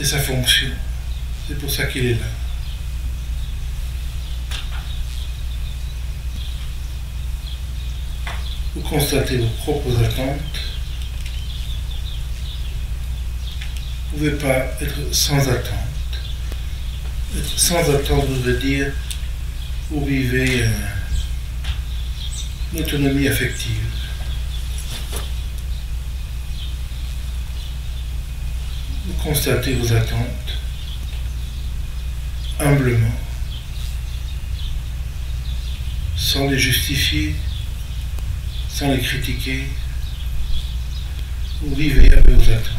C'est sa fonction. C'est pour ça qu'il est là. Vous constatez vos propres attentes. Vous ne pouvez pas être sans attente. Être sans attente voudrait dire vous vivez une autonomie affective. Vous constatez vos attentes humblement, sans les justifier, sans les critiquer. Vous vivez avec vos attentes.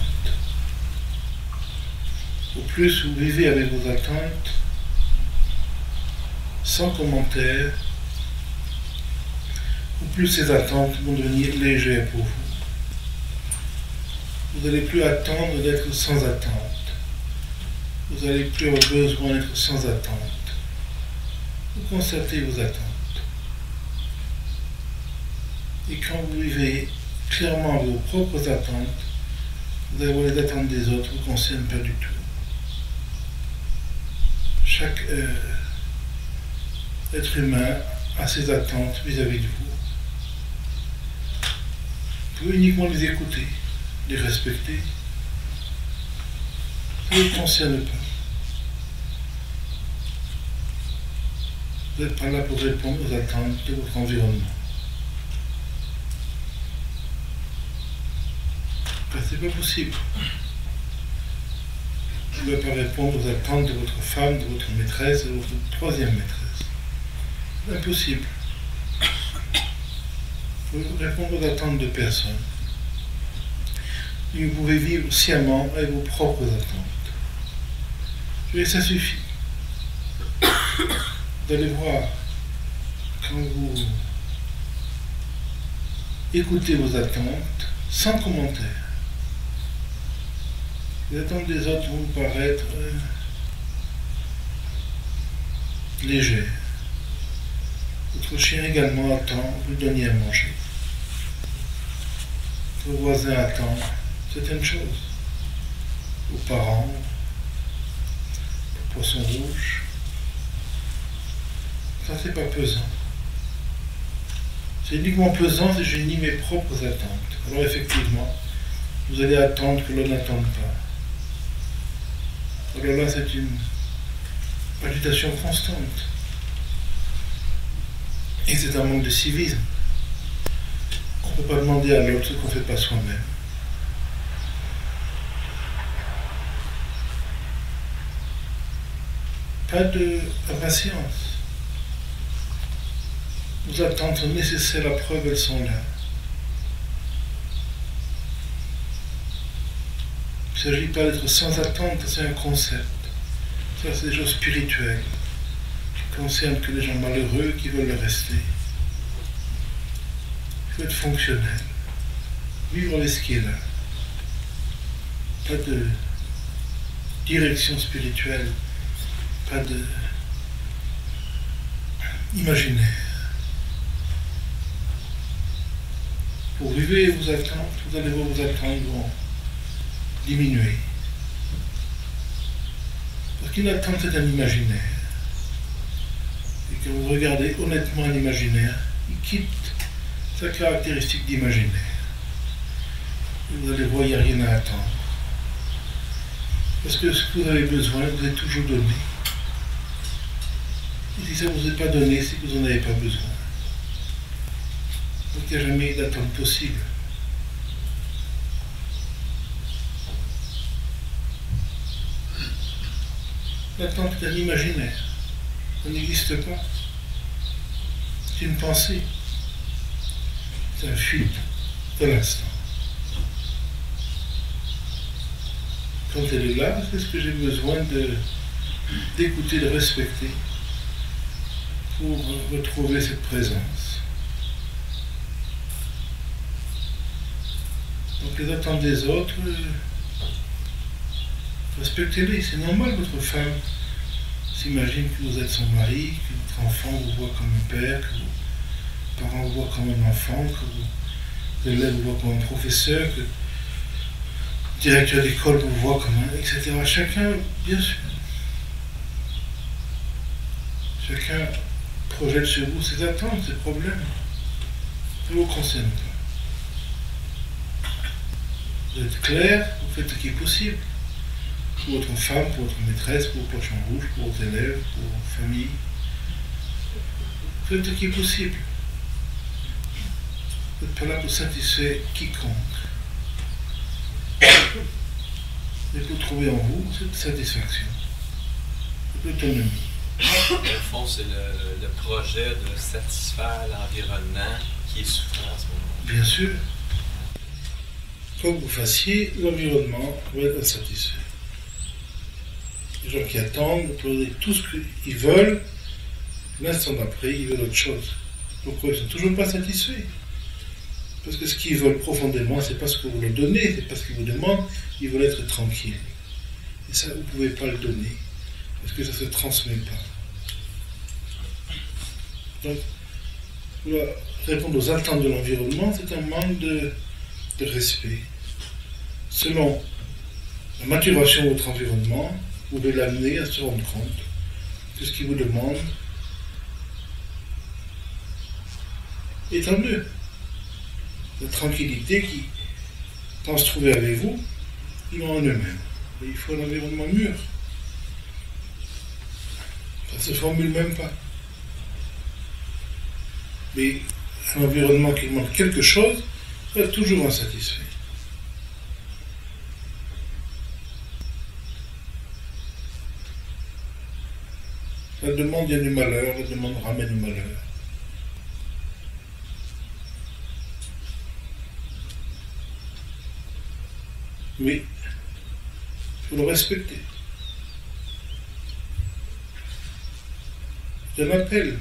Au plus vous vivez avec vos attentes, sans commentaire, au plus ces attentes vont devenir légères pour vous. Vous n'allez plus attendre d'être sans attente. Vous n'allez plus avoir besoin d'être sans attente. Vous constatez vos attentes. Et quand vous vivez clairement vos propres attentes, vous allez voir les attentes des autres ne vous concernent pas du tout. Chaque être humain a ses attentes vis-à-vis de vous. Vous pouvez uniquement les écouter, les respecter. Ça ne vous concerne pas. Vous n'êtes pas là pour répondre aux attentes de votre environnement. C'est pas possible. Vous ne pouvez pas répondre aux attentes de votre femme, de votre maîtresse, de votre troisième maîtresse. C'est impossible. Vous pouvez répondre aux attentes de personne. Et vous pouvez vivre sciemment avec vos propres attentes. Et ça suffit. Vous allez voir, quand vous écoutez vos attentes, sans commentaire, les attentes des autres vont vous paraître légères. Votre chien également attend, vous lui donniez à manger. Vos voisins attendent certaines choses. Vos parents, vos poissons rouges. Ça, c'est pas pesant. C'est uniquement pesant si je nie mes propres attentes. Alors effectivement, vous allez attendre que l'on n'attende pas. Alors là, c'est une agitation constante. Et c'est un manque de civisme. On ne peut pas demander à l'autre ce qu'on ne fait pas soi-même. Pas de impatience. Vos attentes sont nécessaires, la preuve, elles sont là. Il ne s'agit pas d'être sans attente, c'est un concept. Ça, c'est des choses spirituelles qui concernent que les gens malheureux qui veulent le rester. Il faut être fonctionnel, vivre avec ce qui est là. Pas de direction spirituelle, pas de imaginaire. Pour vivre vos attentes, vous allez voir vos attentes vont diminuer. Parce qu'une attente, c'est un imaginaire. Et quand vous regardez honnêtement un imaginaire, il quitte sa caractéristique d'imaginaire. Et vous allez voir, il n'y a rien à attendre. Parce que ce que vous avez besoin, vous êtes toujours donné. Et si ça ne vous est pas donné, c'est que vous n'en avez pas besoin. Donc il n'y a jamais d'attente possible. L'attente est un imaginaire. Ça n'existe pas. C'est une pensée. C'est un fil de l'instant. Quand elle est là, c'est ce que j'ai besoin d'écouter, de respecter pour retrouver cette présence. Donc les attentes des autres, respectez-les. C'est normal, votre femme s'imagine que vous êtes son mari, que votre enfant vous voit comme un père, que vos parents vous voient comme un enfant, que vos élèves vous voient comme un professeur, que directeur d'école vous voit comment, etc. Chacun, bien sûr. Chacun projette sur vous ses attentes, ses problèmes. Ça ne vous concerne pas. Vous êtes clair, vous faites ce qui est possible. Pour votre femme, pour votre maîtresse, pour vos pochons rouges, pour vos élèves, pour vos familles. Faites ce qui est possible. Vous n'êtes pas là pour satisfaire quiconque. Mais pour trouver en vous cette satisfaction, cette autonomie. Au fond, c'est le projet de satisfaire l'environnement qui est souffrant à ce moment-là. Bien sûr. Quoi que vous fassiez, l'environnement va être insatisfait. Les gens qui attendent pour donner tout ce qu'ils veulent, l'instant d'après, ils veulent autre chose. Pourquoi ils ne sont toujours pas satisfaits? Parce que ce qu'ils veulent profondément, c'est pas ce que vous leur donnez, c'est pas ce qu'ils vous demandent, ils veulent être tranquilles. Et ça, vous ne pouvez pas le donner, parce que ça ne se transmet pas. Donc, répondre aux attentes de l'environnement, c'est un manque de respect. Selon la maturation de votre environnement, vous devez l'amener à se rendre compte que ce qu'il vous demande est tant mieux. La tranquillité qui pense trouver avec vous, ils l'ont en eux-mêmes. Il faut un environnement mûr. Ça ne se formule même pas. Mais un environnement qui demande quelque chose est toujours insatisfait. La demande vient du malheur, la demande ramène au malheur. Mais il faut le respecter. C'est un appel.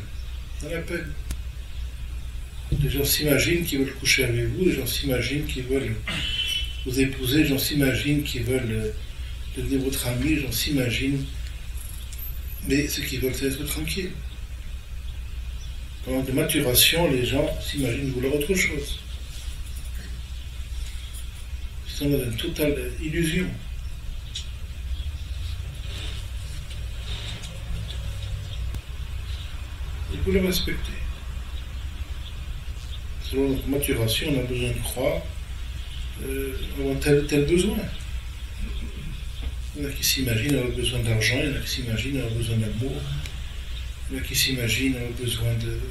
Les gens s'imaginent qu'ils veulent coucher avec vous, les gens s'imaginent qu'ils veulent vous épouser, les gens s'imaginent qu'ils veulent devenir votre ami, les gens s'imaginent. Mais ce qu'ils veulent, c'est être tranquille. Pendant de maturation, les gens s'imaginent vouloir autre chose. Ils sont dans une totale illusion. Il faut le respecter. Selon notre maturation, on a besoin de croire avoir tel besoin. Il y en a qui s'imaginent avoir besoin d'argent, il y en a qui s'imaginent avoir besoin d'amour, il y en a qui s'imaginent avoir besoin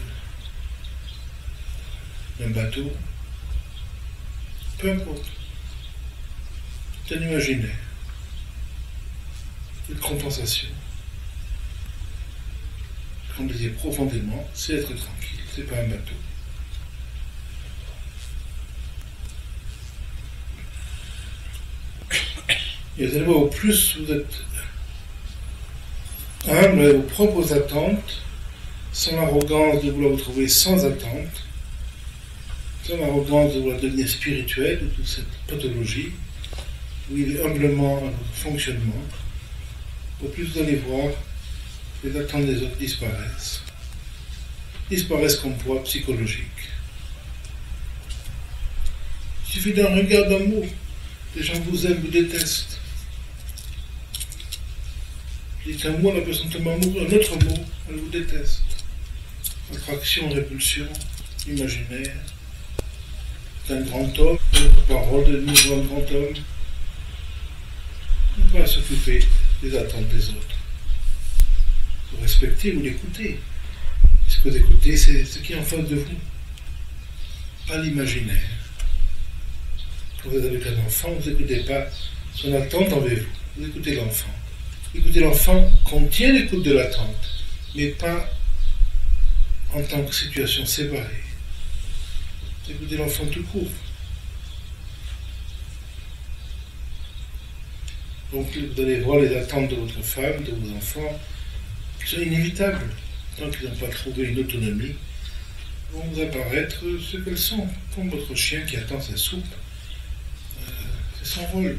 d'un bateau. Peu importe. C'est un imaginaire. Une compensation. Ce qu'on désire profondément, c'est être tranquille, c'est pas un bateau. Et vous allez voir, au plus vous êtes humble à vos propres attentes, sans l'arrogance de vouloir vous trouver sans attente, sans l'arrogance de vouloir devenir spirituel, de toute cette pathologie, où il est humblement à votre fonctionnement, au plus vous allez voir, les attentes des autres disparaissent comme poids psychologique. Il suffit d'un regard d'amour, les gens vous aiment, vous détestent. Dites un mot, la personne tombe amoureuse, un autre mot, elle vous déteste. Attraction, répulsion, imaginaire. C'est un grand homme, votre parole de nous un grand homme. On ne peut pas s'occuper des attentes des autres. Vous respectez, vous l'écoutez. Ce que vous écoutez, c'est ce qui est en face de vous. Pas l'imaginaire. Quand vous êtes avec un enfant, vous n'écoutez pas son attente envers vous. Vous écoutez l'enfant. Écouter l'enfant contient l'écoute de l'attente, mais pas en tant que situation séparée. Écoutez l'enfant tout court. Donc vous allez voir les attentes de votre femme, de vos enfants, qui sont inévitables. Tant qu'ils n'ont pas trouvé une autonomie, vont vous apparaître ce qu'elles sont, comme votre chien qui attend sa soupe. C'est son rôle.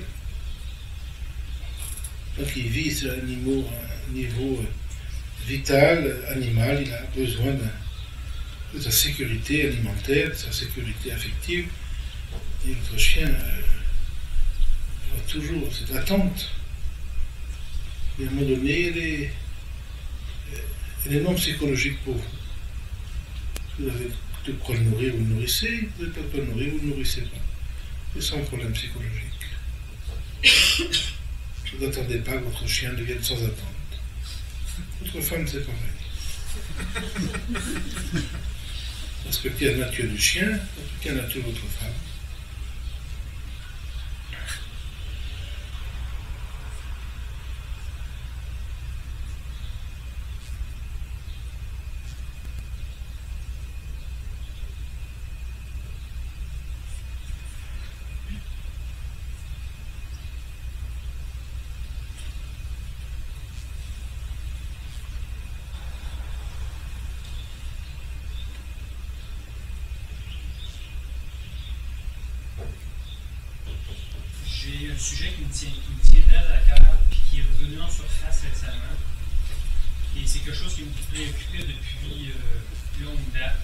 Donc il vit sur un niveau vital, animal, il a besoin de sa sécurité alimentaire, de sa sécurité affective. Et votre chien va toujours cette attente. Et à un moment donné, elle est non psychologique pour vous. Vous avez de quoi le nourrir, vous le nourrissez. Vous n'avez pas de quoi le nourrir, vous ne le nourrissez pas. C'est sans problème psychologique. Vous n'attendez pas que votre chien devienne sans attente. Votre femme, c'est pareil. Respectez la nature du chien, respectez la nature de votre femme. J'ai un sujet qui me tient très à cœur et qui est revenu en surface récemment. Et c'est quelque chose qui me préoccupait depuis longue date.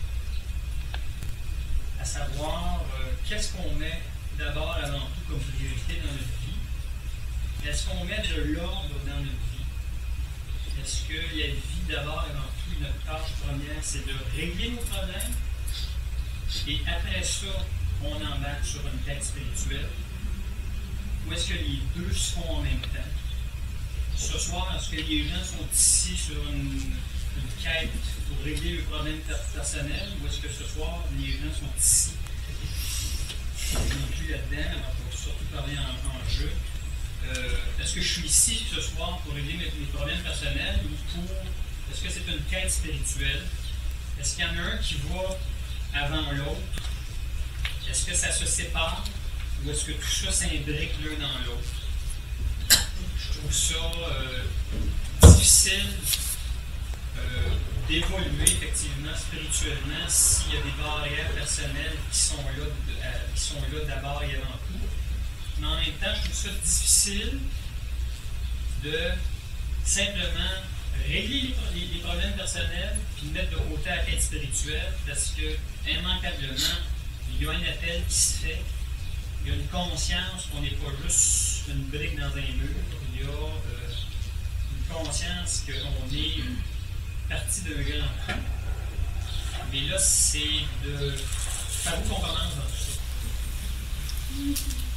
À savoir, qu'est-ce qu'on met d'abord avant tout comme priorité dans notre vie? Est-ce qu'on met de l'ordre dans notre vie? Est-ce que la vie d'abord et avant tout, notre tâche première, c'est de régler nos problèmes? Et après ça, on embarque sur une quête spirituelle? Ou est-ce que les deux se font en même temps? Ce soir, est-ce que les gens sont ici sur une quête pour régler le problème personnel, ou est-ce que ce soir, les gens sont ici? Je ne plus là-dedans, pour surtout parler en jeu. Est-ce que je suis ici ce soir pour régler mes problèmes personnels, ou pour... Est-ce que c'est une quête spirituelle? Est-ce qu'il y en a un qui va avant l'autre? Est-ce que ça se sépare? Ou est-ce que tout ça s'imbrique l'un dans l'autre? Je trouve ça difficile d'évoluer effectivement spirituellement s'il y a des barrières personnelles qui sont là d'abord et avant tout. Mais en même temps, je trouve ça difficile de simplement régler les problèmes personnels puis mettre de côté la quête spirituelle parce que immanquablement, il y a un appel qui se fait. Il y a une conscience qu'on n'est pas juste une brique dans un mur. Il y a une conscience qu'on est partie d'un grand coup. Mais là, c'est par où qu'on commence dans tout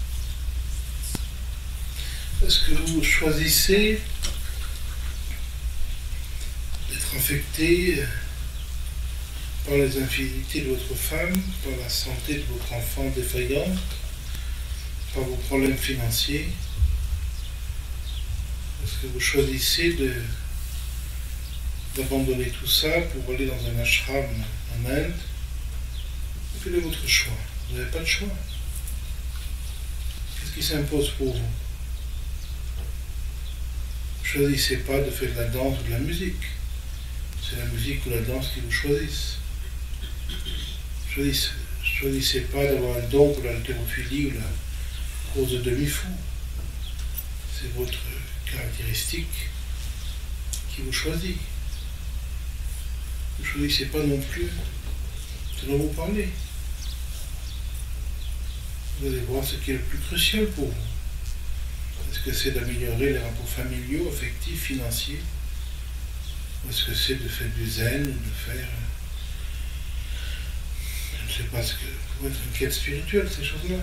ça? Est-ce que vous choisissez d'être affecté par les infidélités de votre femme, par la santé de votre enfant défaillante, par vos problèmes financiers? Est-ce que vous choisissez d'abandonner tout ça pour aller dans un ashram en Inde? Quel est votre choix? Vous n'avez pas de choix. Qu'est-ce qui s'impose pour vous? Ne choisissez pas de faire de la danse ou de la musique. C'est la musique ou la danse qui vous choisissent. Choisissez pas d'avoir un don pour l'haltérophilie ou la cause de demi-fou. C'est votre caractéristique qui vous choisit. Ne choisissez pas non plus ce dont vous parlez. Vous allez voir ce qui est le plus crucial pour vous. Est-ce que c'est d'améliorer les rapports familiaux, affectifs, financiers? Ou est-ce que c'est de faire du zen, ou de faire... Je ne sais pas ce que... Pour être une quête spirituelle, ces choses-là.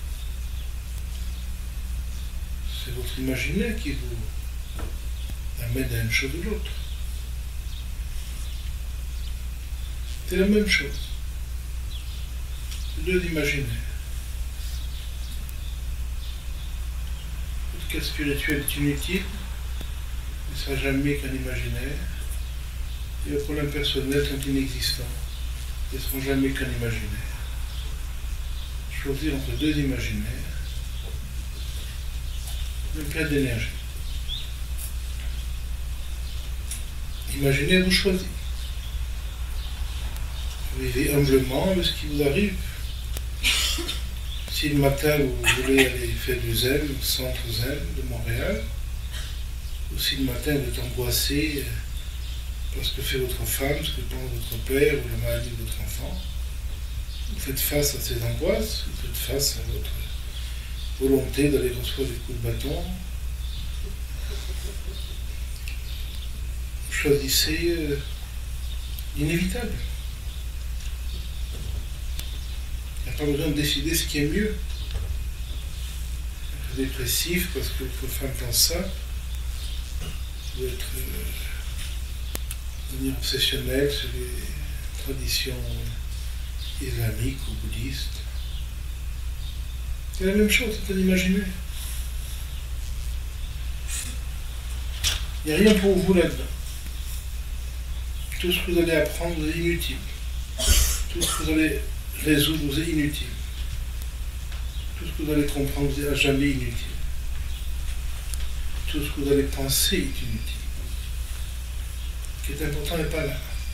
C'est votre imaginaire qui vous amène à une chose ou l'autre. C'est la même chose. C'est deux imaginaires. Votre quête spirituelle est inutile, ne sera jamais qu'un imaginaire. Et les problèmes personnels sont inexistants, ils ne seront jamais qu'un imaginaire. Choisir entre deux imaginaires, même plein d'énergie. Imaginez, vous choisissez. Vivez humblement avec ce qui vous arrive. Si le matin vous voulez aller faire du zen, au centre zen de Montréal, ou si le matin vous êtes angoissé parce que fait votre femme, ce que pense votre père ou la maladie de votre enfant, vous faites face à ces angoisses, vous faites face à votre volonté d'aller recevoir des coups de bâton. Vous choisissez l'inévitable. Il n'y a pas besoin de décider ce qui est mieux. Être dépressif parce que votre femme pense ça, ou être devenir obsessionnel sur les traditions islamiques ou bouddhistes. C'est la même chose, c'est un imaginaire. Il n'y a rien pour vous là-dedans. Tout ce que vous allez apprendre est inutile. Tout ce que vous allez résoudre est inutile. Tout ce que vous allez comprendre est à jamais inutile. Tout ce que vous allez penser est inutile. Ce qui est important n'est pas là.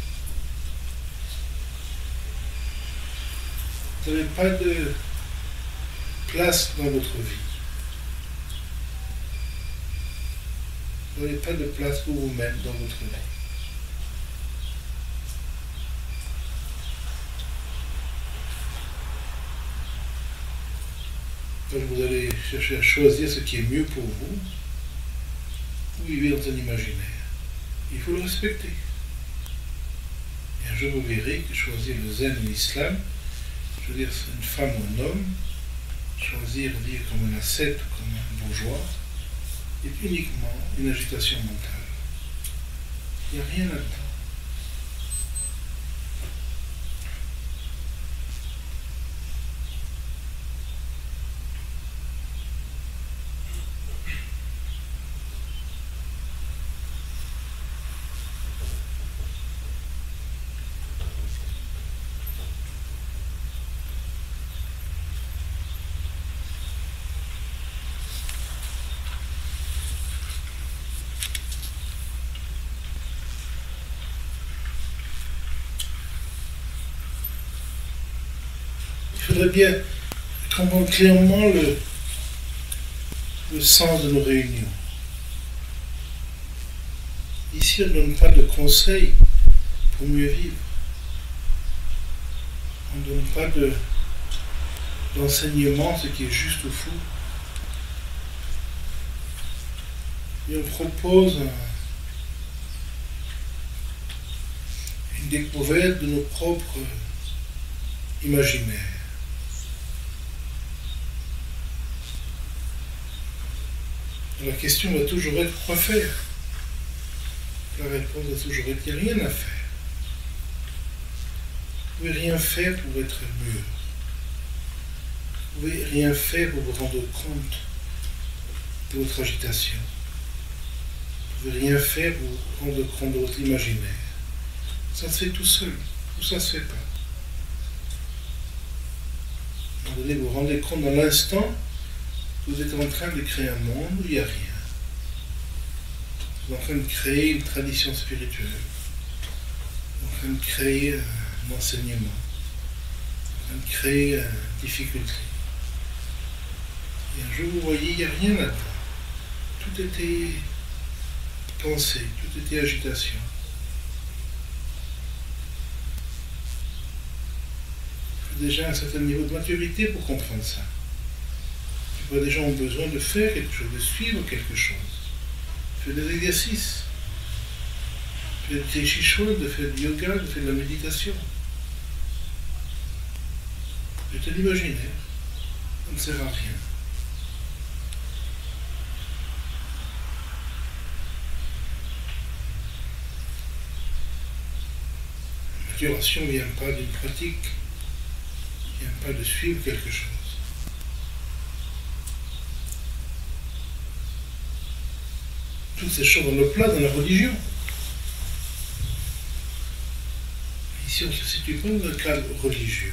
Vous n'avez pas de place dans votre vie. Vous n'avez pas de place pour vous mettre dans votre vie. Donc vous allez chercher à choisir ce qui est mieux pour vous. Vous vivez dans un imaginaire. Il faut le respecter. Et un jour vous verrez que choisir le zen ou l'islam, choisir une femme ou un homme, choisir vivre comme un ascète ou comme un bourgeois, est uniquement une agitation mentale. Il n'y a rien là-dedans. Il faudrait bien comprendre clairement le sens de nos réunions. Ici, on ne donne pas de conseils pour mieux vivre. On ne donne pas d'enseignement, ce qui est juste ou faux. Et on propose une découverte de nos propres imaginaires. La question va toujours être quoi faire. La réponse va toujours être il n'y a rien à faire. Vous ne pouvez rien faire pour être mieux. Vous ne pouvez rien faire pour vous rendre compte de votre agitation. Vous ne pouvez rien faire pour vous rendre compte de votre imaginaire. Ça se fait tout seul, ou ça ne se fait pas. À un moment donné, vous vous rendez compte dans l'instant, vous êtes en train de créer un monde où il n'y a rien. Vous êtes en train de créer une tradition spirituelle. Vous êtes en train de créer un enseignement. Vous êtes en train de créer une difficulté. Et un jour, vous voyez, il n'y a rien là-dedans. Tout était pensée, tout était agitation. Il faut déjà un certain niveau de maturité pour comprendre ça. Les gens ont besoin de faire quelque chose, de suivre quelque chose, de faire des exercices, de faire des chichons, de faire du yoga, de faire de la méditation. C'est de l'imaginaire, ça ne sert à rien. La maturation ne vient pas d'une pratique, ne vient pas de suivre quelque chose. Toutes ces choses ont le plat dans la religion. Ici, on ne se situe pas dans un cadre religieux.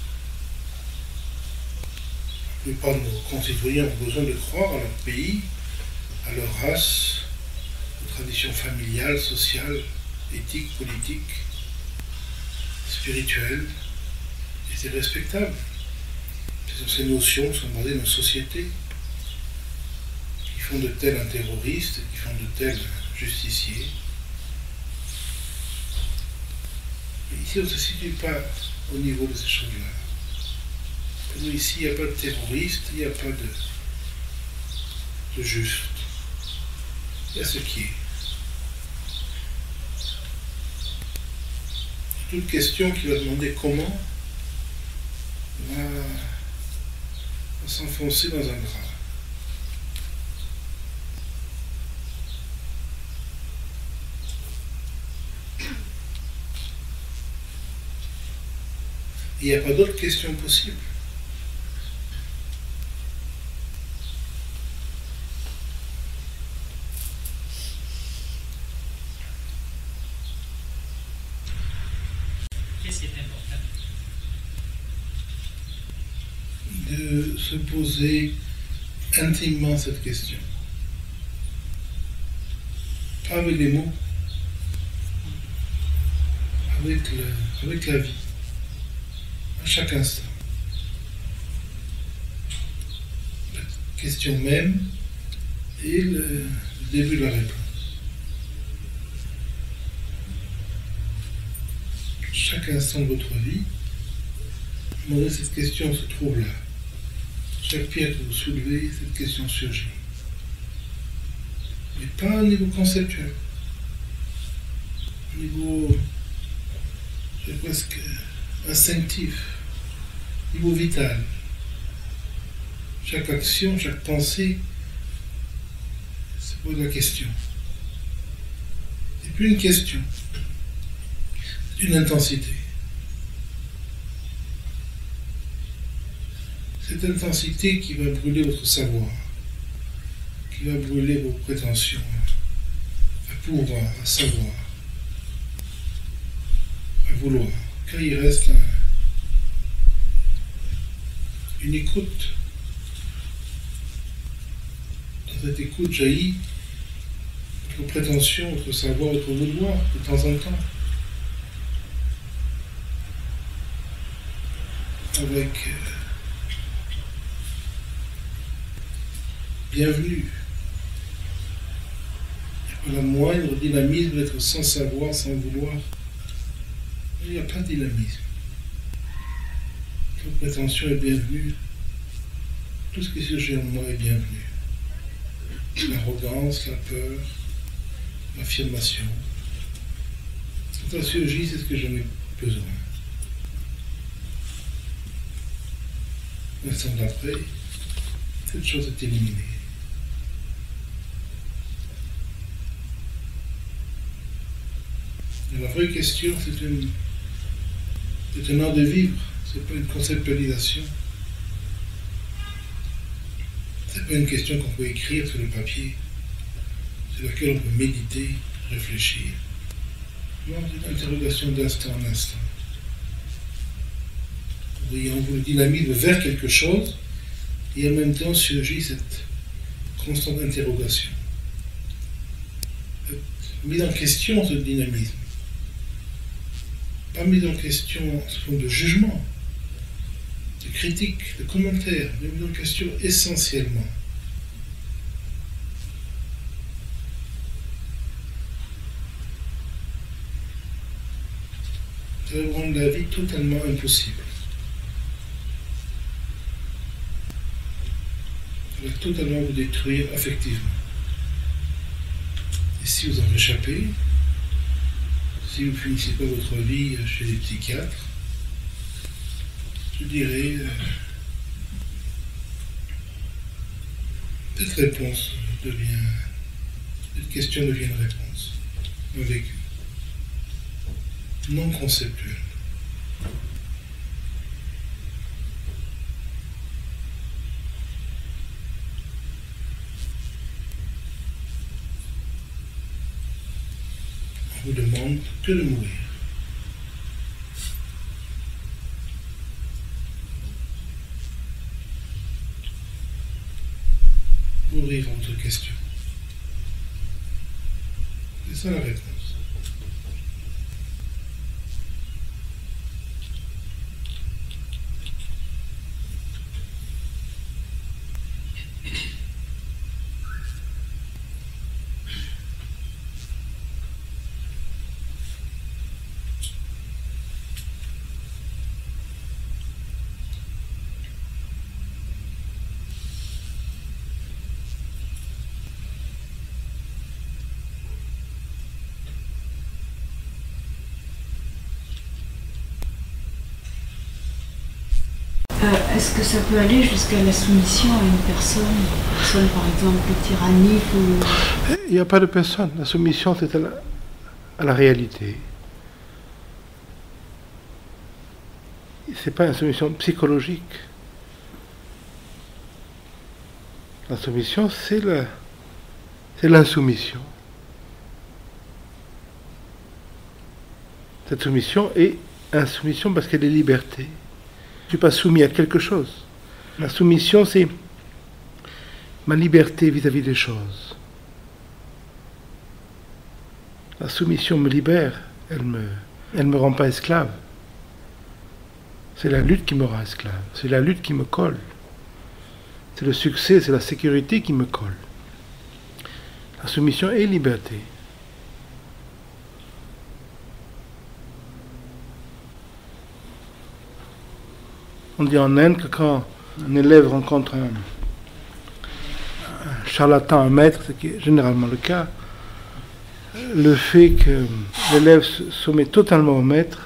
La plupart de nos concitoyens ont besoin de croire à leur pays, à leur race, aux traditions familiales, sociales, éthiques, politiques, spirituelles. Et c'est respectable. Ce sont ces notions qui sont basées dans nos sociétés. Qui font de tel un terroriste, qui font de tel un justicier. Et ici, on ne se situe pas au niveau de ces choses-là. Nous, ici, il n'y a pas de terroriste, il n'y a pas de juste. Il y a ce qui est. Toute question qui va demander comment va s'enfoncer dans un drap. Il n'y a pas d'autres questions possibles. Qu'est-ce qui est important? De se poser intimement cette question. Pas avec les mots, avec la vie. À chaque instant. La question même et le début de la réponse. Chaque instant de votre vie, cette question se trouve là. Chaque pierre que vous soulevez, cette question surgit. Mais pas au niveau conceptuel. Au niveau, presque instinctif, niveau vital. Chaque action, chaque pensée se pose la question. C'est plus une question, c'est une intensité. Cette intensité qui va brûler votre savoir, qui va brûler vos prétentions à pouvoir, à savoir, à vouloir. Car il reste une écoute. Dans cette écoute jaillit votre prétention, votre savoir, votre vouloir de temps en temps. Avec bienvenue. Il n'y a pas la moindre dynamisme d'être sans savoir, sans vouloir. Il n'y a pas de dynamisme. Toute prétention est bienvenue. Tout ce qui surgit en moi est bienvenu. L'arrogance, la peur, l'affirmation. Quand ça surgit, c'est ce que j'en ai besoin. L'instant d'après, cette chose est éliminée. Et la vraie question, c'est un art de vivre, c'est pas une conceptualisation. C'est pas une question qu'on peut écrire sur le papier, sur laquelle on peut méditer, réfléchir. Non, c'est une interrogation d'instant en instant. Et on vous dynamisme vers quelque chose, et en même temps surgit cette constante interrogation. Mise en question ce dynamisme. Pas mise en question sous forme de jugement, de critique, de commentaire, mais mise en question essentiellement. Ça va rendre la vie totalement impossible. Ça va totalement vous détruire affectivement. Et si vous en échappez, si vous ne finissez pas votre vie chez les psychiatres, je dirais, cette réponse devient, cette question devient une réponse, un vécu, non conceptuel. On vous demande que de mourir. Mourir à votre question. C'est ça la réponse. Est-ce que ça peut aller jusqu'à la soumission à une personne par exemple tyrannique ou... Il n'y a pas de personne. La soumission, c'est à la réalité. Ce n'est pas une soumission psychologique. La soumission, c'est l'insoumission. Cette soumission est insoumission parce qu'elle est liberté. Je ne suis pas soumis à quelque chose. La soumission, c'est ma liberté vis-à-vis des choses. La soumission me libère, elle me rend pas esclave. C'est la lutte qui me rend esclave, c'est la lutte qui me colle. C'est le succès, c'est la sécurité qui me colle. La soumission est liberté. On dit en Inde que quand un élève rencontre un charlatan, un maître, ce qui est généralement le cas, le fait que l'élève se soumet totalement au maître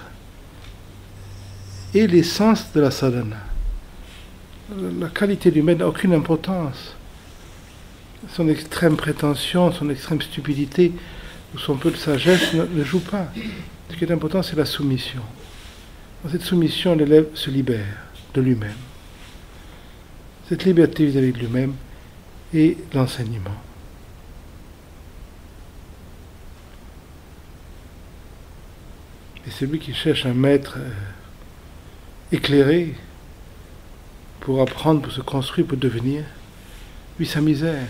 est l'essence de la sadhana. La qualité du maître n'a aucune importance. Son extrême prétention, son extrême stupidité ou son peu de sagesse ne joue pas. Ce qui est important, c'est la soumission. Dans cette soumission, l'élève se libère de lui-même. Cette liberté vis-à-vis de lui-même est l'enseignement. Et celui qui cherche un maître éclairé pour apprendre, pour se construire, pour devenir, vit sa misère.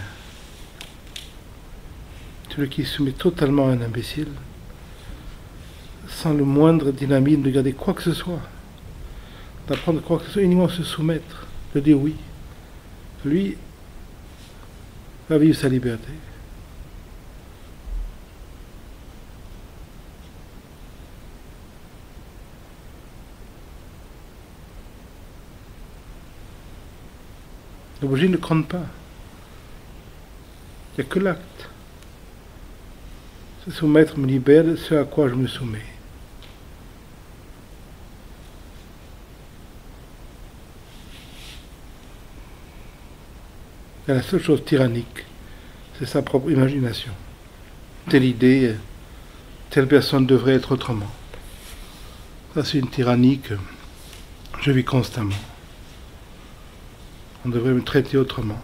Celui qui se met totalement à un imbécile, sans le moindre dynamisme de garder quoi que ce soit, d'apprendre quoi que ce soit, uniquement se soumettre, de dire oui. Lui va vivre sa liberté. L'objet ne compte pas. Il n'y a que l'acte. Se soumettre me libère de ce à quoi je me soumets. Et la seule chose tyrannique, c'est sa propre imagination. Telle idée, telle personne devrait être autrement. Ça, c'est une tyrannie que je vis constamment. On devrait me traiter autrement.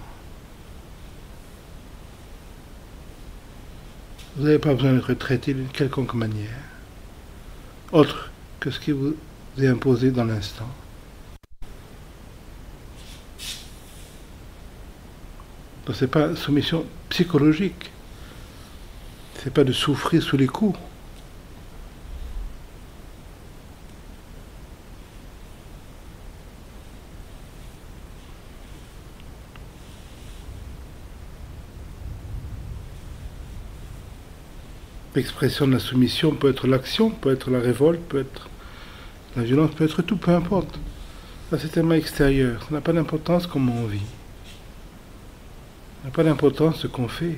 Vous n'avez pas besoin d'être traité d'une quelconque manière, autre que ce qui vous est imposé dans l'instant. Donc ce n'est pas une soumission psychologique. Ce n'est pas de souffrir sous les coups. L'expression de la soumission peut être l'action, peut être la révolte, peut être la violence, peut être tout, peu importe. Ça, c'est tellement extérieur. Ça n'a pas d'importance comment on vit. Ça n'a pas d'importance ce qu'on fait.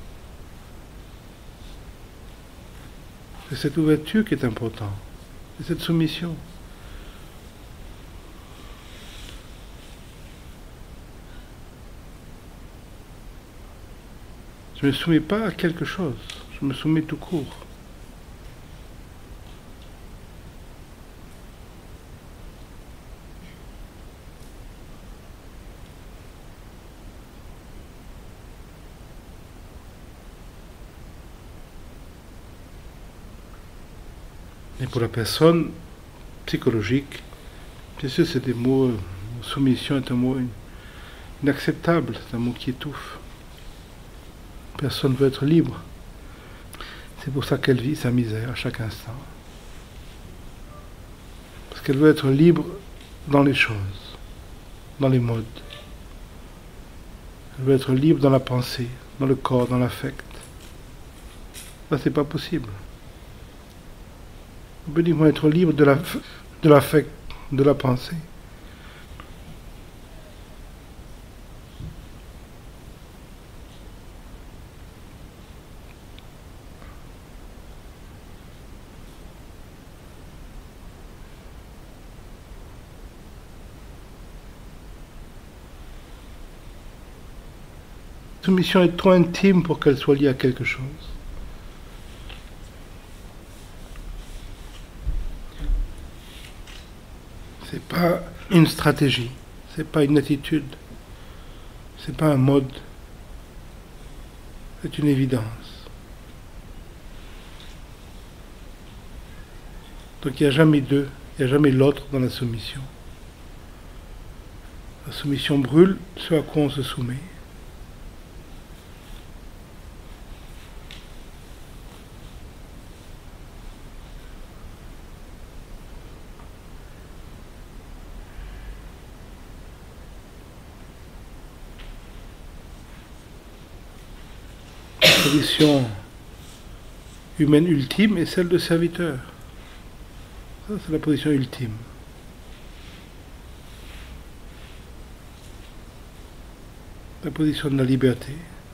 C'est cette ouverture qui est importante. C'est cette soumission. Je ne me soumets pas à quelque chose. Je me soumets tout court. Et pour la personne psychologique, bien sûr, c'est des mots, soumission est un mot inacceptable, c'est un mot qui étouffe. Personne ne veut être libre. C'est pour ça qu'elle vit sa misère à chaque instant. Parce qu'elle veut être libre dans les choses, dans les modes. Elle veut être libre dans la pensée, dans le corps, dans l'affect. Ça, c'est pas possible. On peut uniquement être libre de l'affect, de la pensée. La soumission est trop intime pour qu'elle soit liée à quelque chose. C'est pas une stratégie, c'est pas une attitude, c'est pas un mode, c'est une évidence. Donc il n'y a jamais deux, il n'y a jamais l'autre dans la soumission. La soumission brûle ce à quoi on se soumet. La position humaine ultime est celle de serviteur. Ça, c'est la position ultime. La position de la liberté.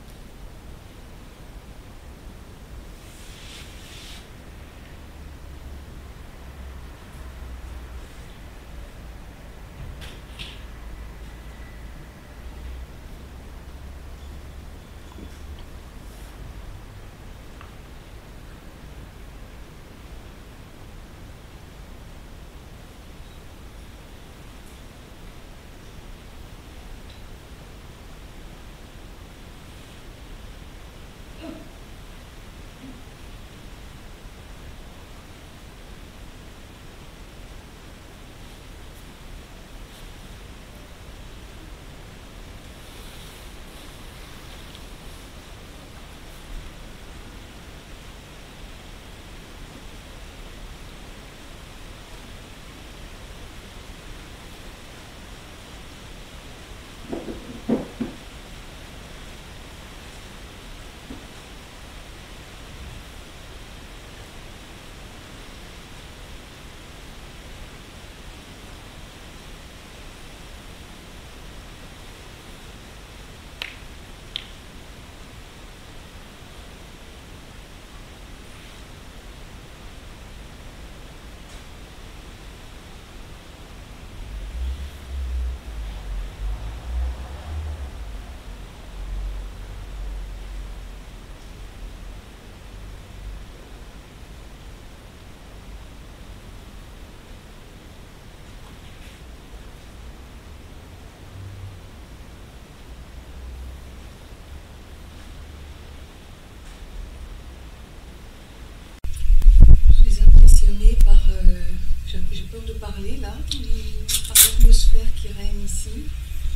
J'ai peur de parler là, par l'atmosphère qui règne ici.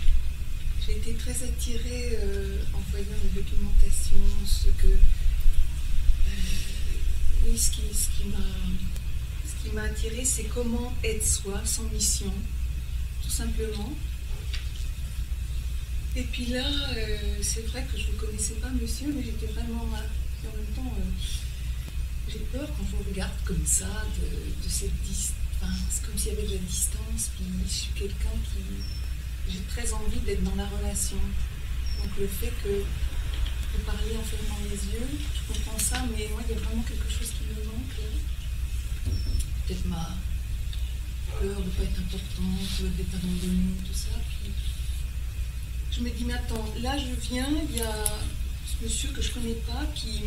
J'ai été très attirée en voyant la documentation, ce qui m'a attirée, c'est comment être soi sans mission, tout simplement. Et puis là, c'est vrai que je ne connaissais pas monsieur, mais j'étais vraiment là. Et en même temps, j'ai peur quand je vous regarde comme ça, de cette distance. Enfin, c'est comme s'il y avait de la distance, puis je suis quelqu'un qui... J'ai très envie d'être dans la relation. Donc le fait de parler en fermant les yeux, je comprends ça, mais moi, il y a vraiment quelque chose qui me manque. Peut-être ma peur de ne pas être importante, d'être abandonnée, tout ça. Puis je me dis, mais attends, là je viens, il y a ce monsieur que je ne connais pas qui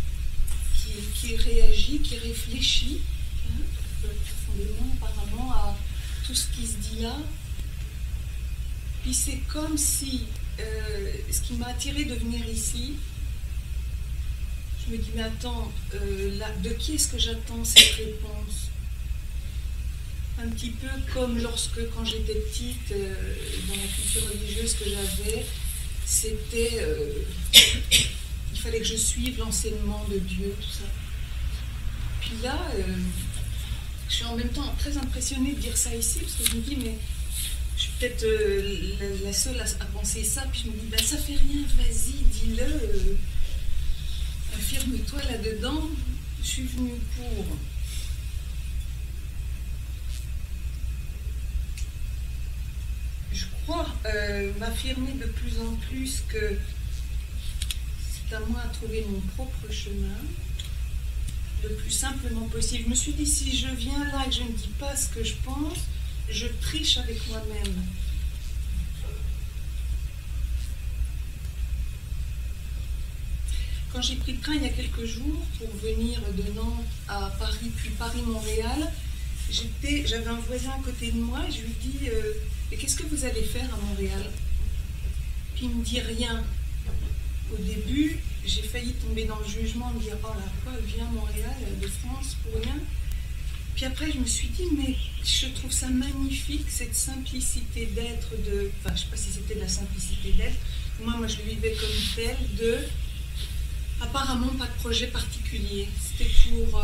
réagit, qui réfléchit, hein, profondément apparemment à tout ce qui se dit là. Puis c'est comme si ce qui m'a attiré de venir ici, je me dis mais attends, de qui est-ce que j'attends cette réponse? Un petit peu comme quand j'étais petite, dans la culture religieuse que j'avais, c'était il fallait que je suive l'enseignement de Dieu, tout ça. Puis là, je suis en même temps très impressionnée de dire ça ici, parce que je me dis, mais je suis peut-être la seule à penser ça, puis je me dis, ben ça fait rien, vas-y, dis-le, affirme-toi là-dedans, je suis venue pour. Je crois m'affirmer de plus en plus que c'est à moi à trouver mon propre chemin, le plus simplement possible. Je me suis dit, si je viens là et que je ne dis pas ce que je pense, je triche avec moi-même. quand j'ai pris le train il y a quelques jours pour venir de Nantes à Paris, puis Paris-Montréal, j'avais un voisin à côté de moi et je lui dis mais qu'est-ce que vous allez faire à Montréal? Puis il me dit rien. Au début, j'ai failli tomber dans le jugement, me dire oh là quoi, elle vient à Montréal de France pour rien. Puis après, je me suis dit mais je trouve ça magnifique cette simplicité d'être enfin je sais pas si c'était de la simplicité d'être. Moi je le vivais comme tel de apparemment pas de projet particulier. C'était pour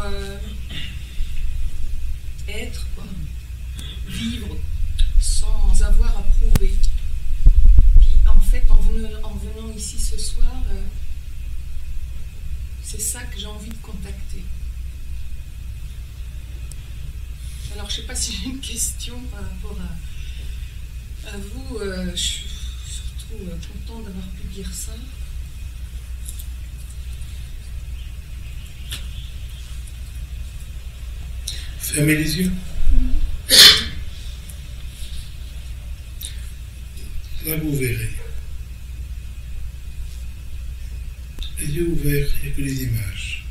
être quoi, vivre sans avoir à prouver. Puis en fait, en venant ici ce soir, c'est ça que j'ai envie de contacter. Alors, je ne sais pas si j'ai une question par rapport à vous. Je suis surtout contente d'avoir pu dire ça. Fermez les yeux. Là, vous verrez. Les yeux ouverts, il n'y a que les images.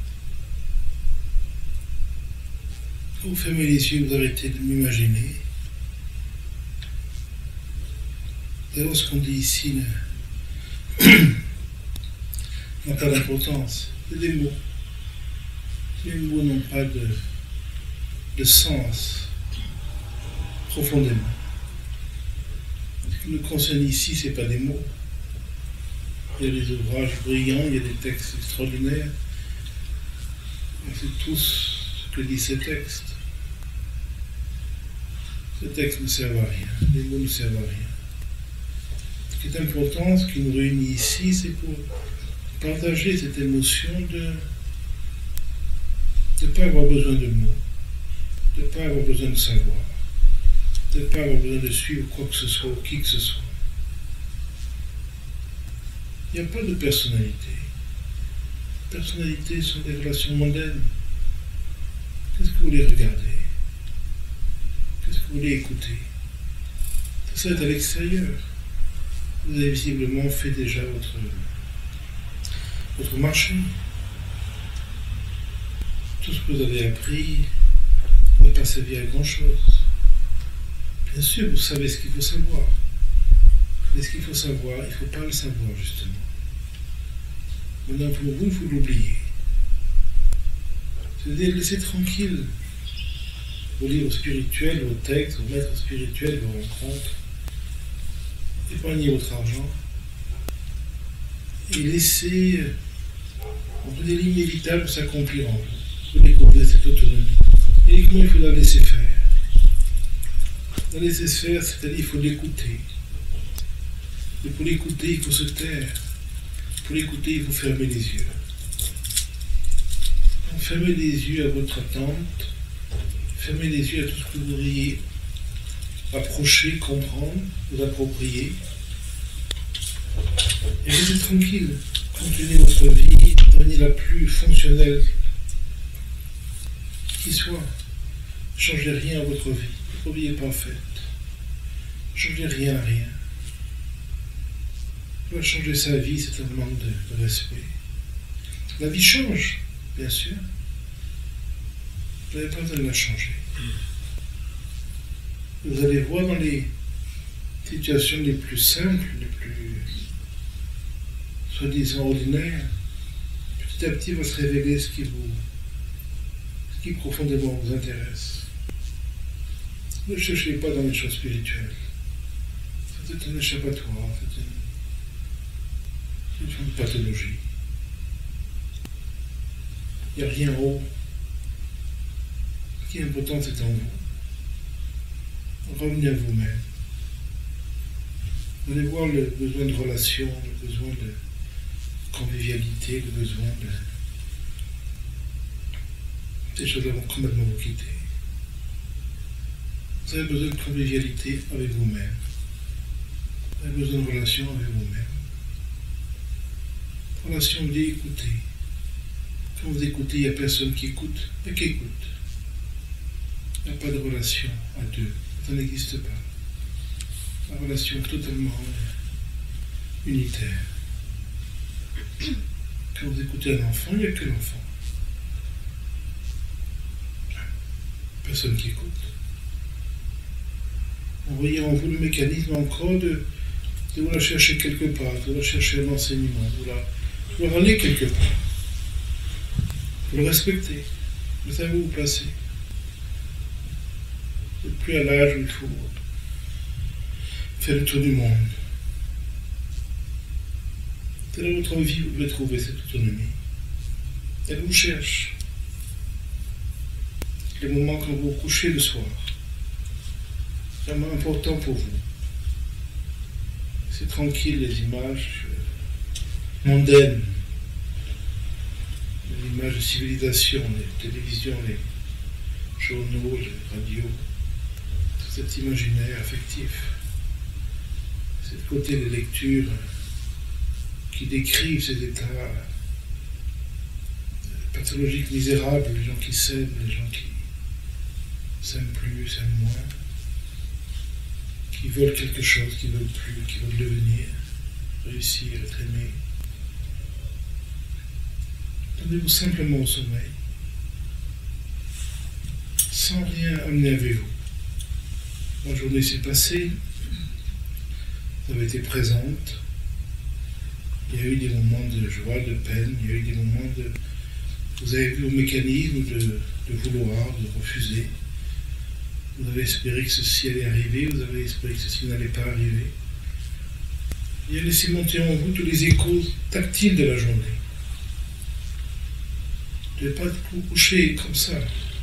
Quand vous fermez les yeux, vous arrêtez de m'imaginer. D'ailleurs, ce qu'on dit ici n'a pas d'importance. C'est des mots. Les mots n'ont pas de sens profondément. Ce qui nous concerne ici, ce n'est pas des mots. Il y a des ouvrages brillants, il y a des textes extraordinaires. On sait tous ce que disent ces textes. Ces textes ne servent à rien, les mots ne servent à rien. Ce qui est important, ce qui nous réunit ici, c'est pour partager cette émotion de ne pas avoir besoin de mots, de ne pas avoir besoin de savoir, de ne pas avoir besoin de suivre quoi que ce soit ou qui que ce soit. Il n'y a pas de personnalité. Les personnalités sont des relations mondaines. Qu'est-ce que vous voulez regarder? Qu'est-ce que vous voulez écouter? Tout ça est à l'extérieur. Vous avez visiblement fait déjà votre marché. Tout ce que vous avez appris n'a pas servi à grand-chose. Bien sûr, vous savez ce qu'il faut savoir. Mais ce qu'il faut savoir, il ne faut pas le savoir, justement. Maintenant, pour vous, il faut l'oublier. C'est-à-dire, laissez tranquille vos livres spirituels, vos textes, vos maîtres spirituels, vos rencontres. Épargnez votre argent. Et laissez des lignes inévitables s'accomplir en vous. Vous découvrez cette autonomie. Et comment il faut la laisser faire? La laisser faire, c'est-à-dire il faut l'écouter. Et pour l'écouter, il faut se taire. Pour l'écouter, il faut fermer les yeux. Donc, fermez les yeux à votre attente. Fermez les yeux à tout ce que vous voudriez approcher, comprendre, vous approprier. Et restez tranquille. Continuez votre vie, devenez la plus fonctionnelle qui soit. Ne changez rien à votre vie. Votre vie est parfaite. Ne changez rien à rien. Changer sa vie, c'est un manque de respect. La vie change, bien sûr. Vous n'avez pas besoin de la changer. Vous allez voir dans les situations les plus simples, les plus soi-disant ordinaires, petit à petit va se révéler ce qui profondément vous intéresse. Ne cherchez pas dans les choses spirituelles. C'est un échappatoire, c'est une forme de pathologie. Il n'y a rien en haut. Ce qui est important, c'est en vous. Revenez à vous-même. Vous allez voir le besoin de relation, le besoin de convivialité, le besoin de... Ces choses-là vont complètement vous quitter. Vous avez besoin de convivialité avec vous-même. Vous avez besoin de relation avec vous-même. Relation d'écouter. Quand vous écoutez, il n'y a personne qui écoute, mais qui écoute. Il n'y a pas de relation à deux. Ça n'existe pas. La relation est totalement unitaire. Quand vous écoutez un enfant, il n'y a que l'enfant. Personne qui écoute. Vous voyez en vous le mécanisme encore de vous la chercher quelque part, de la chercher un enseignement, de la ramener quelque part. Vous le respectez. Vous savez où vous placez. Vous n'êtes plus à l'âge où il faut faire le tour du monde. C'est dans votre vie que vous pouvez trouver cette autonomie. Elle vous cherche. Les moments quand vous vous couchez le soir, c'est vraiment important pour vous. C'est tranquille, les images mondaines, les images de civilisation, les télévisions, les journaux, les radios, tout cet imaginaire affectif. C'est le côté des lectures qui décrivent ces états pathologiques misérables, les gens qui s'aiment, les gens qui s'aiment plus, s'aiment moins, qui veulent quelque chose, qui veulent plus, qui veulent devenir, réussir, être aimé. Donnez-vous simplement au sommeil, sans rien amener avec vous. La journée s'est passée, vous avez été présente, il y a eu des moments de joie, de peine, il y a eu des moments de... Vous avez vu au mécanisme de vouloir, de refuser. Vous avez espéré que ceci allait arriver, vous avez espéré que ceci n'allait pas arriver. Il a laissé monter en vous tous les échos tactiles de la journée. Vous ne devez pas vous coucher comme ça.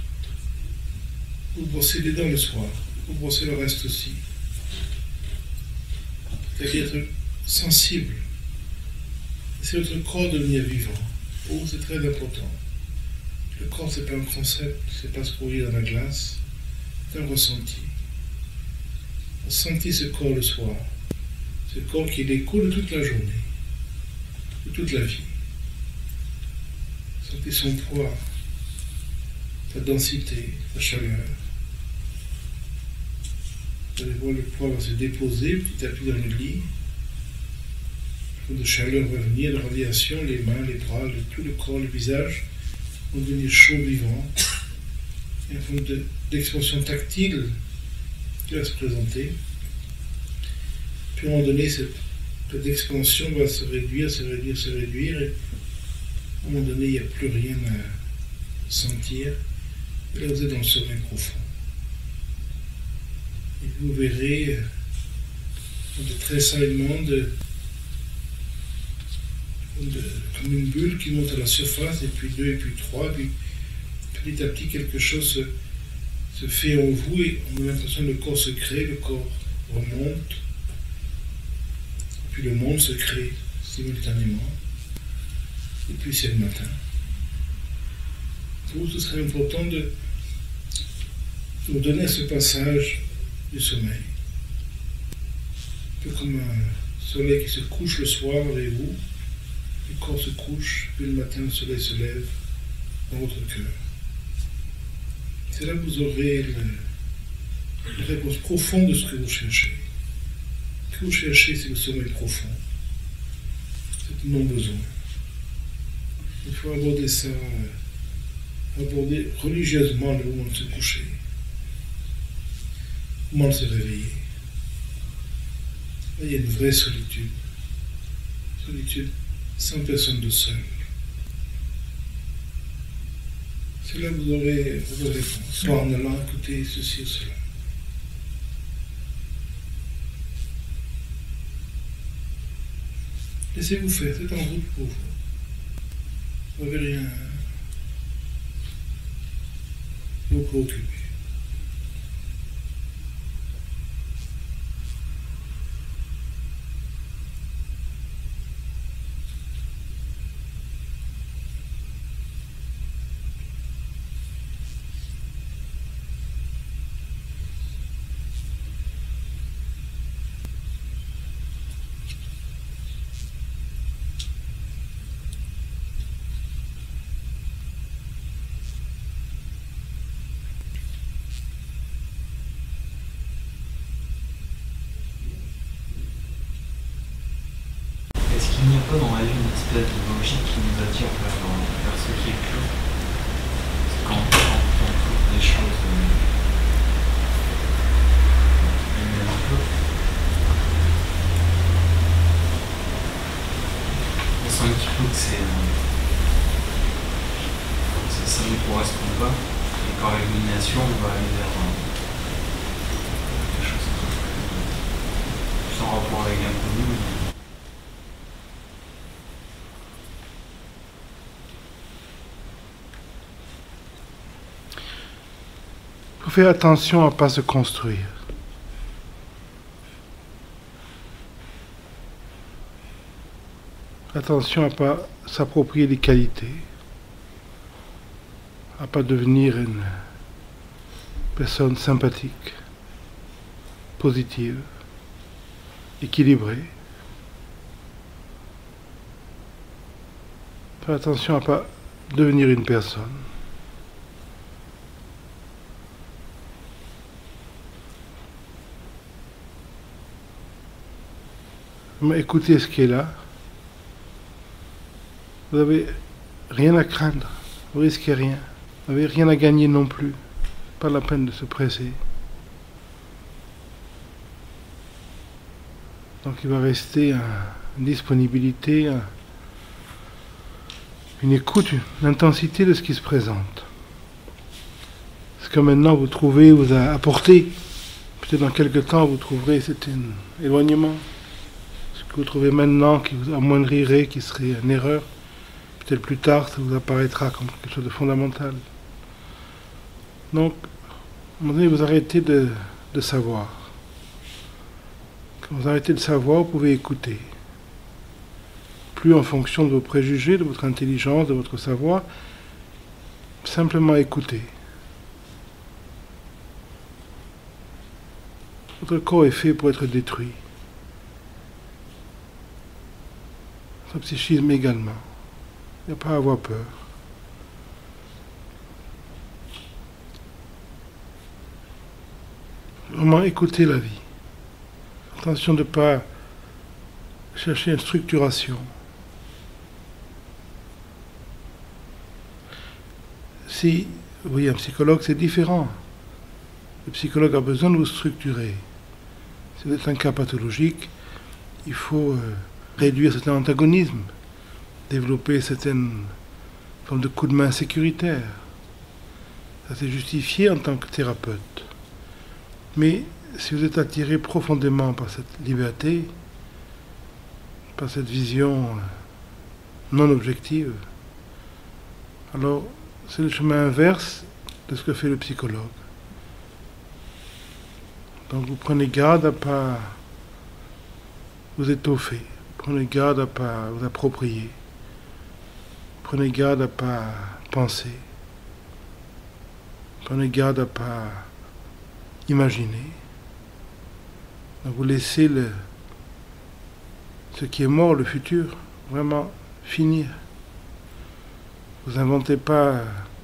Vous brossez les dents le soir, vous brossez le reste aussi. C'est-à-dire être sensible. C'est votre corps devenir vivant. Pour vous, c'est très important. Le corps, ce n'est pas un concept, c'est pas ce qu'on lit dans la glace, c'est un ressenti. Ressentez ce corps le soir. C'est le corps qui est l'écho de toute la journée, de toute la vie. Sentez son poids, sa densité, sa chaleur. Vous allez voir le poids va se déposer petit à petit dans le lit. De chaleur va venir, de radiation, les mains, les bras, tout le corps, le visage vont devenir chaud, vivant. Il y a une forme d'expansion tactile qui va se présenter. Puis à un moment donné, cette expansion va se réduire, se réduire, se réduire. Et à un moment donné, il n'y a plus rien à sentir. Et là, vous êtes dans le sommeil profond. Et vous verrez des tressaillements comme une bulle qui monte à la surface, et puis 2, et puis 3, puis petit à petit quelque chose se fait en vous, et on a l'impression que le corps se crée, le corps remonte, puis le monde se crée simultanément, et puis c'est le matin. Pour vous, ce serait important de vous donner ce passage du sommeil, un peu comme un soleil qui se couche le soir avec vous. Le corps se couche, puis le matin, le soleil se lève dans votre cœur. C'est là que vous aurez la réponse profonde de ce que vous cherchez. Ce que vous cherchez, c'est le sommeil profond. C'est non-besoin. Il faut aborder ça, aborder religieusement le moment de se coucher, le moment de se réveiller. Là, il y a une vraie solitude. Solitude sans personne de seul. C'est là que vous aurez vos réponses, pas en allant écouter ceci ou cela. Laissez-vous faire, c'est en route pour vous. Vous n'avez rien à vous préoccuper. peut-être de logique qui nous attire vers ce qui est pur. Quand on trouve des choses un peu, on sent un petit peu que ça ne correspond pas. Et qu'en réunion, on va aller vers quelque chose plus en rapport avec l'inconnu. Il faut faire attention à ne pas se construire. Attention à ne pas s'approprier des qualités. À ne pas devenir une personne sympathique, positive, équilibrée. Faire attention à ne pas devenir une personne. Mais écoutez ce qui est là. Vous n'avez rien à craindre, vous risquez rien. Vous n'avez rien à gagner non plus. Pas la peine de se presser. Donc il va rester une disponibilité, une écoute, une intensité de ce qui se présente. Ce que maintenant vous trouvez vous a apporté. Peut-être dans quelques temps vous trouverez c'est un éloignement. Ce que vous trouvez maintenant qui vous amoindrirait, qui serait une erreur. Peut-être plus tard ça vous apparaîtra comme quelque chose de fondamental. Donc, à un moment donné, vous arrêtez de savoir. Quand vous arrêtez de savoir, vous pouvez écouter. Plus en fonction de vos préjugés, de votre intelligence, de votre savoir, simplement écouter. Votre corps est fait pour être détruit. Votre psychisme également. Il n'y a pas à avoir peur. Vraiment écouter la vie. Attention de ne pas chercher une structuration. Si vous voyez un psychologue, c'est différent. Le psychologue a besoin de vous structurer. Si vous êtes un cas pathologique, il faut réduire certains antagonismes, développer certaines formes de coups de main sécuritaires. Ça c'est justifié en tant que thérapeute. Mais si vous êtes attiré profondément par cette liberté, par cette vision non objective, alors c'est le chemin inverse de ce que fait le psychologue. Donc vous prenez garde à ne pas vous étoffer, prenez garde à ne pas vous approprier, prenez garde à ne pas penser, prenez garde à ne pas imaginer. Donc vous laissez ce qui est mort, le futur, vraiment finir. Vous inventez pas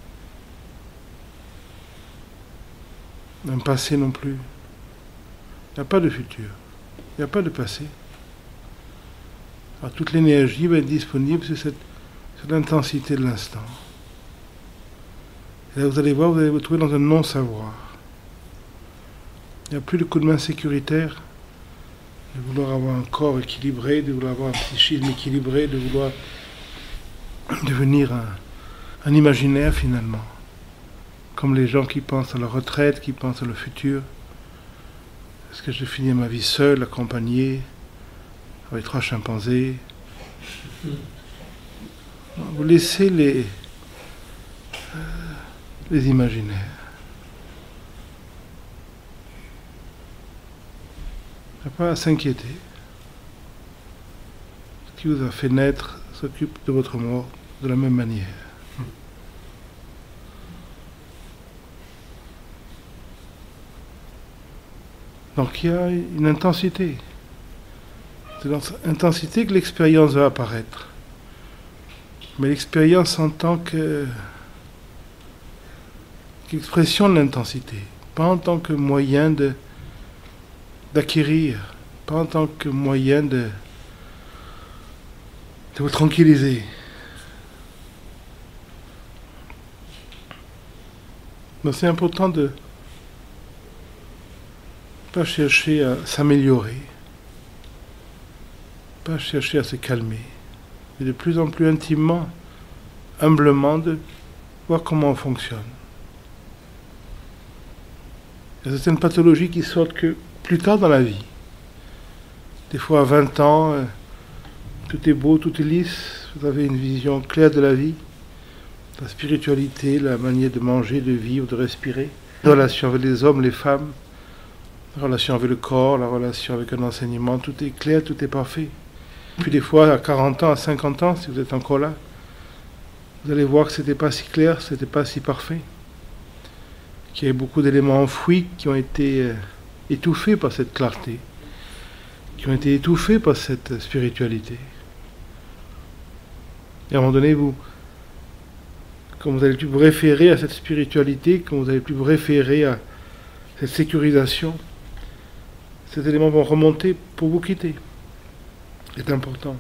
un passé non plus. Il n'y a pas de futur. Il n'y a pas de passé. Alors toute l'énergie va être disponible sur cette intensité de l'instant. Et là vous allez voir, vous allez vous trouver dans un non-savoir. Il n'y a plus de coup de main sécuritaire, de vouloir avoir un corps équilibré, de vouloir avoir un psychisme équilibré, de vouloir devenir un imaginaire finalement. Comme les gens qui pensent à la retraite, qui pensent à le futur. Est-ce que je finis ma vie seul, accompagné, avec 3 chimpanzés? Vous laissez les imaginaires. Il n'y a pas à s'inquiéter. Ce qui vous a fait naître s'occupe de votre mort de la même manière. Donc il y a une intensité. C'est dans cette intensité que l'expérience va apparaître. Mais l'expérience en tant qu'expression de l'intensité, pas en tant que moyen d'acquérir, pas en tant que moyen de vous tranquilliser. Mais c'est important de ne pas chercher à s'améliorer, pas chercher à se calmer, mais de plus en plus intimement, humblement, de voir comment on fonctionne. Il y a certaines pathologies qui sortent que plus tard dans la vie. Des fois à 20 ans, tout est beau, tout est lisse, vous avez une vision claire de la vie, la spiritualité, la manière de manger, de vivre, de respirer, la relation avec les hommes, les femmes, la relation avec le corps, la relation avec un enseignement, tout est clair, tout est parfait. Puis des fois, à 40 ans, à 50 ans, si vous êtes encore là, vous allez voir que ce n'était pas si clair, ce n'était pas si parfait, qu'il y avait beaucoup d'éléments enfouis qui ont été étouffés par cette clarté, qui ont été étouffés par cette spiritualité. Et à un moment donné, quand vous n'allez plus vous référer à cette spiritualité, quand vous n'allez plus vous référer à cette sécurisation, ces éléments vont remonter pour vous quitter. C'est important.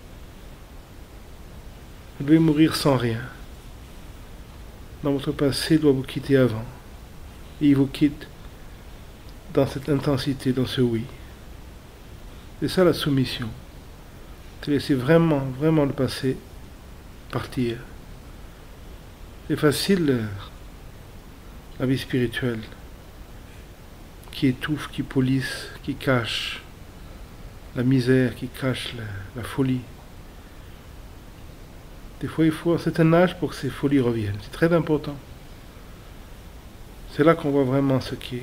Vous devez mourir sans rien. Dans votre passé, il doit vous quitter avant. Et il vous quitte dans cette intensité, dans ce oui. C'est ça la soumission. C'est laisser vraiment, vraiment le passé partir. C'est facile, la vie spirituelle, qui étouffe, qui polisse, qui cache la misère, qui cache la folie. Des fois, il faut un certain âge pour que ces folies reviennent. C'est très important. C'est là qu'on voit vraiment ce qui est.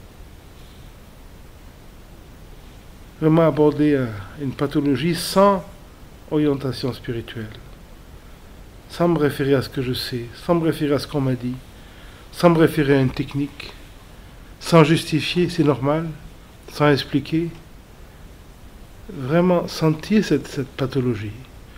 Vraiment aborder une pathologie sans orientation spirituelle. Sans me référer à ce que je sais, sans me référer à ce qu'on m'a dit, sans me référer à une technique, sans justifier, c'est normal, sans expliquer. Vraiment sentir cette pathologie.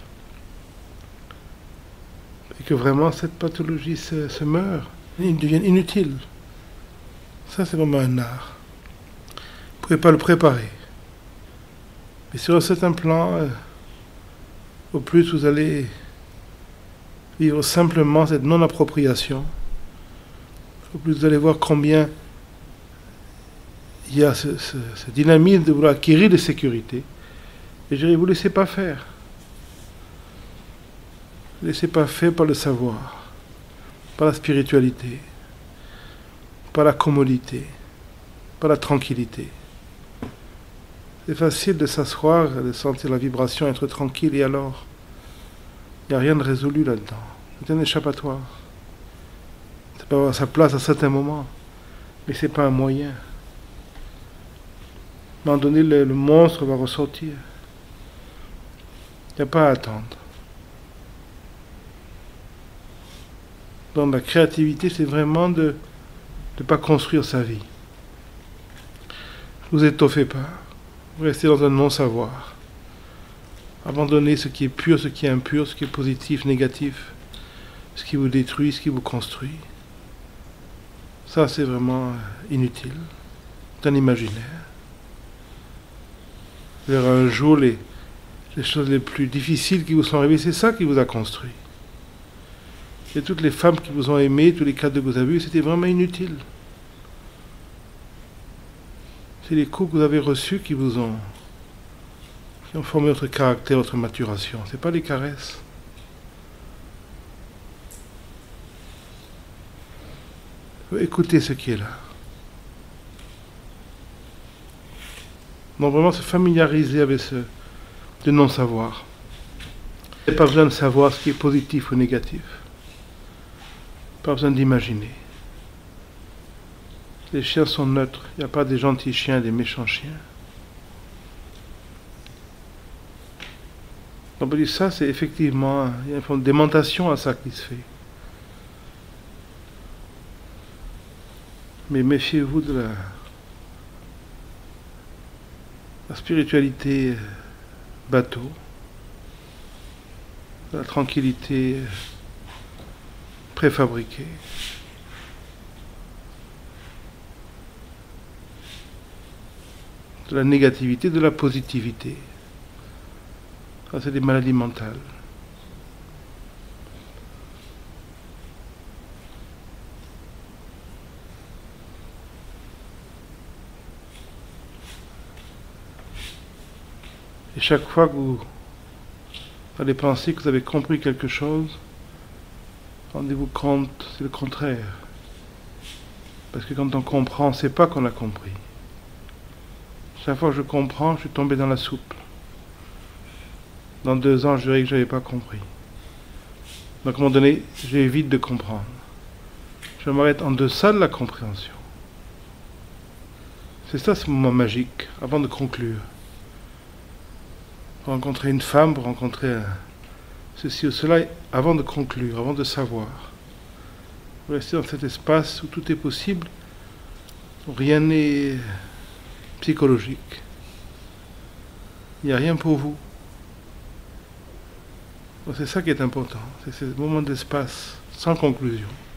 Et que vraiment cette pathologie se meurt, et devienne inutile. Ça, c'est vraiment un art. Vous ne pouvez pas le préparer. Mais sur un certain plan, au plus vous allez vivre simplement cette non-appropriation, au plus vous allez voir combien il y a ce dynamisme de vouloir acquérir des sécurités. Et je dirais, vous ne laissez pas faire. Ne laissez pas faire par le savoir, par la spiritualité, par la commodité, par la tranquillité. C'est facile de s'asseoir, de sentir la vibration, être tranquille, et alors, il n'y a rien de résolu là-dedans. C'est un échappatoire. Ça peut avoir sa place à certains moments, mais ce n'est pas un moyen. À un moment donné, le monstre va ressortir. Il n'y a pas à attendre. Donc la créativité, c'est vraiment de ne pas construire sa vie. Ne vous étoffez pas. Vous restez dans un non-savoir. Abandonnez ce qui est pur, ce qui est impur, ce qui est positif, négatif, ce qui vous détruit, ce qui vous construit. Ça, c'est vraiment inutile. C'est un imaginaire. Vous verrez un jour les choses les plus difficiles qui vous sont arrivées, c'est ça qui vous a construit. Et toutes les femmes qui vous ont aimé, tous les cadres que vous avez eus, c'était vraiment inutile. C'est les coups que vous avez reçus qui ont formé votre caractère, votre maturation. Ce n'est pas les caresses. Écoutez ce qui est là. Donc vraiment se familiariser avec ce non-savoir. Il n'y a pas besoin de savoir ce qui est positif ou négatif. Pas besoin d'imaginer. Les chiens sont neutres. Il n'y a pas des gentils chiens et des méchants chiens. On peut dire ça, c'est effectivement, il y a une forme d'aimantation à ça qui se fait. Mais méfiez-vous de la spiritualité bateau, de la tranquillité préfabriquée. De la négativité, de la positivité. Ça, c'est des maladies mentales. Et chaque fois que vous allez penser que vous avez compris quelque chose, rendez-vous compte, c'est le contraire. Parce que quand on comprend, on ne sait pas qu'on a compris. Chaque fois que je comprends, je suis tombé dans la soupe. Dans 2 ans, je dirais que je n'avais pas compris. Donc à un moment donné, j'évite de comprendre. Je m'arrête en deçà de la compréhension. C'est ça ce moment magique, avant de conclure. Pour rencontrer une femme, pour rencontrer ceci ou cela, avant de conclure, avant de savoir. Vous restez dans cet espace où tout est possible, où rien n'est psychologique. Il n'y a rien pour vous. C'est ça qui est important, c'est ce moment d'espace sans conclusion.